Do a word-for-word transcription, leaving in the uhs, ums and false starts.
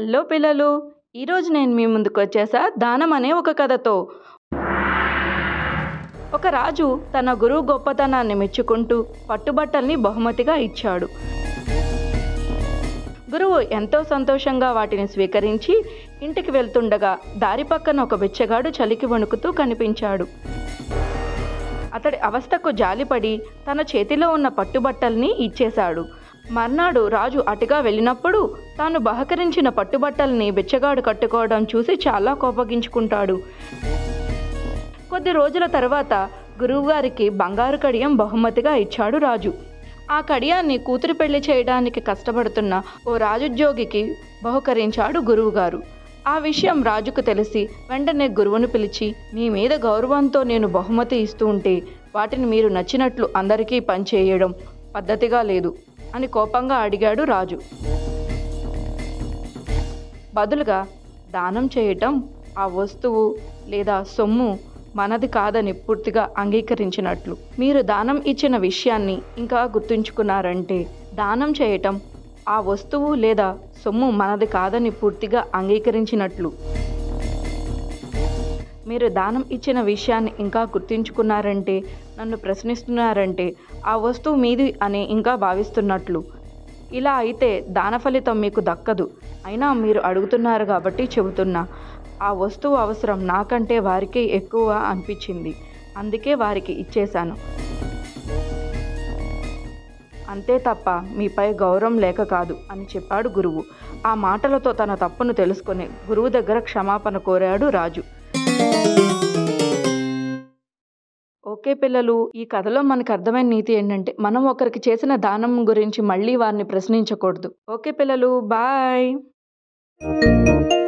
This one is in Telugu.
హలో పిల్లలు, ఈరోజు నేను మీ ముందుకు వచ్చేసా దానం అనే ఒక కథతో. ఒక రాజు తన గురువు గొప్పతనాన్ని మెచ్చుకుంటూ పట్టుబట్టల్ని బహుమతిగా ఇచ్చాడు. గురువు ఎంతో సంతోషంగా వాటిని స్వీకరించి ఇంటికి వెళ్తుండగా దారి పక్కన ఒక బిచ్చగాడు చలికి వణుకుతూ కనిపించాడు. అతడి అవస్థకు జాలిపడి తన చేతిలో ఉన్న పట్టుబట్టల్ని ఇచ్చేశాడు. మర్నాడు రాజు అటుగా వెళ్ళినప్పుడు తాను బహకరించిన పట్టుబట్టల్ని బిచ్చగాడు కట్టుకోవడం చూసి చాలా కోపగించుకుంటాడు. కొద్ది రోజుల తర్వాత గురువుగారికి బంగారు కడియం బహుమతిగా ఇచ్చాడు రాజు. ఆ కడియాన్ని కూతురు పెళ్లి చేయడానికి కష్టపడుతున్న ఓ రాజుద్యోగికి బహుకరించాడు గురువుగారు. ఆ విషయం రాజుకు తెలిసి వెంటనే గురువును పిలిచి, మీ మీద గౌరవంతో నేను బహుమతి ఇస్తూ ఉంటే వాటిని మీరు నచ్చినట్లు అందరికీ పంచేయడం పద్ధతిగా లేదు అని కోపంగా అడిగాడు రాజు. బదులుగా దానం చేయటం ఆ వస్తువు లేదా సొమ్ము మనది కాదని పూర్తిగా అంగీకరించినట్లు. మీరు దానం ఇచ్చిన విషయాన్ని ఇంకా గుర్తుంచుకున్నారంటే దానం చేయటం ఆ వస్తువు లేదా సొమ్ము మనది కాదని పూర్తిగా అంగీకరించినట్లు. మీరు దానం ఇచ్చిన విషయాన్ని ఇంకా గుర్తుంచుకున్నారంటే నన్ను ప్రశ్నిస్తున్నారంటే ఆ వస్తువు మీది అని ఇంకా భావిస్తున్నట్లు. ఇలా అయితే దాన ఫలితం మీకు దక్కదు. అయినా మీరు అడుగుతున్నారు కాబట్టి చెబుతున్నా. ఆ వస్తువు అవసరం నాకంటే వారికి ఎక్కువ అనిపించింది, అందుకే వారికి ఇచ్చేశాను. అంతే తప్ప మీపై గౌరవం లేక కాదు అని చెప్పాడు గురువు. ఆ మాటలతో తన తప్పును తెలుసుకొని గురువు దగ్గర క్షమాపణ కోరాడు రాజు. ఓకే పిల్లలు, ఈ కథలో మనకు అర్థమైన నీతి ఏంటంటే మనం ఒకరికి చేసిన దానం గురించి మళ్ళీ వారిని ప్రశ్నించకూడదు. ఓకే పిల్లలు, బాయ్.